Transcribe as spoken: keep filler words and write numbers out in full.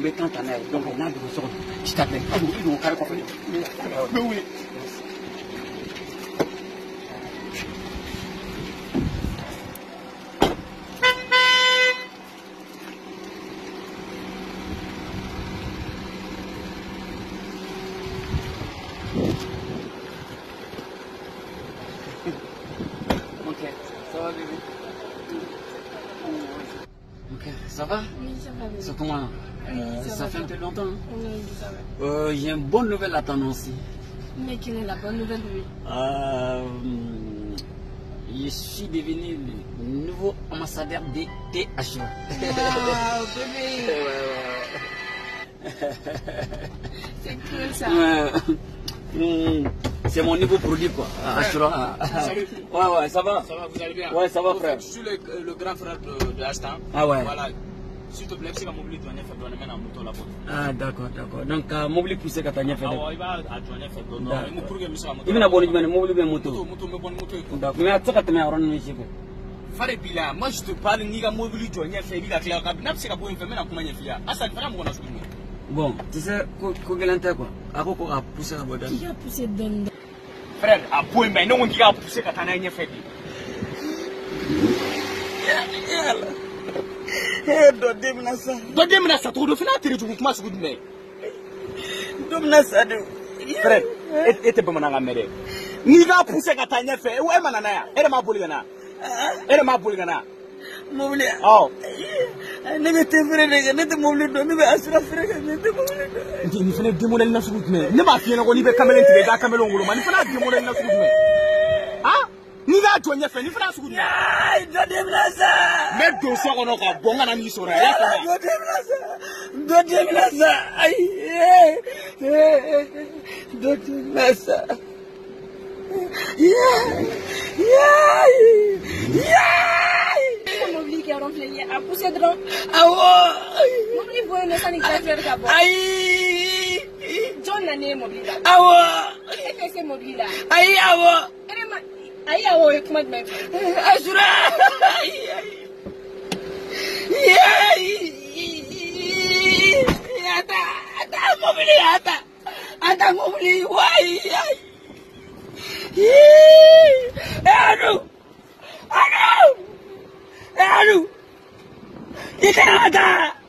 tomber quand t'en es. Donc, on a de ressources. Je t'appelle. Ah, oui, ils vont carré quoi faire. Mais oui. Ok, ça va bébé. Ok, ça va? Oui, ça va bébé. C'est comment? Oui, ça, ça va fait un peu longtemps. Hein? Oui, ça va. Euh, J'ai une bonne nouvelle à t'annoncer. Mais quelle est la bonne nouvelle bébé? Euh, je suis devenu le nouveau ambassadeur de T H O. Waouh, bébé. C'est cool ça. Ouais. C'est mon nouveau produit quoi. Ashura. Salut. Ouais, ouais, ça va. Ça va, vous allez bien? Ouais, ça va, frère. Je suis le, le grand frère de, de Ashtan. Ah ouais. Voilà. S'il te plaît, si la mobilité doit faire donner un moto là-bas. Ah d'accord, d'accord. Donc, euh, mobile poussé quand tu as fait. Ah ouais, il va adjoindre faire donner. Il me pour que monsieur la moto. Il va bonne bonne mobile bien Moto, moto. moto, mais bonne moto. D'accord. Mais à ce que tu m'as rendu ici. Fare bila, moi je te parle ni la mobilité doit faire il a clair. N'a pas si la bonne femme n'a comment y faire. Ah ça vraiment on a soumis. Bon, tu sais quoi galanter quoi. À quoi qu'on a poussé la bonne. Qui a poussé dedans? Frère, à point mais non on qui a poussé quand on a rien fait. Eh, dode mina sa. Dode mina sa to do fina tere jugu kuma sugu me. Do mina sa do. Frère, et et bamana nga mere. Ni ga poussé quand on a fait. Ouais manana ya. Elle m'a bolé gana. Elle m'a bolé gana. Mobile. Oh. Ne me te frère ne ne te mobile do ne be asura frère ne te mobile do. Ni fina de modèle na sugu me. Ne ma fiena ko ni be kamelen tire da kamelen ngolo ma ni fina de modèle na sugu me. Ah? Ni ga to nya fe ni fina sugu me. Ai dode mina sa. Me do so ko no ka bonga na ni sora ya ko. Dode mina sa. Dode mina sa. Ai. Dode mina sa. Yeah. Yeah. Yeah. C'est mobile qui a rempli à pousser dedans. Ah ouais. Mobile voit une scène qui fait d'abord. Aïe. John n'a né mobile là. Ah ouais. Qu'est-ce que c'est mobile là? Aïe ah ouais. Elle est ma. Aïe ah ouais, comment tu m'as fait? Asura. Aïe aïe. Aïe. Ata, ata mobile ata. Ata mobile. Why? Aïe. Aduh. Aduh. Aduh. Kita ada.